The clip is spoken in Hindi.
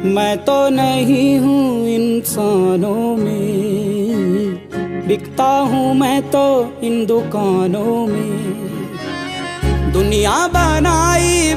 मैं तो नहीं हूँ इंसानों में, बिकता हूँ मैं तो इन दुकानों में। दुनिया बनाई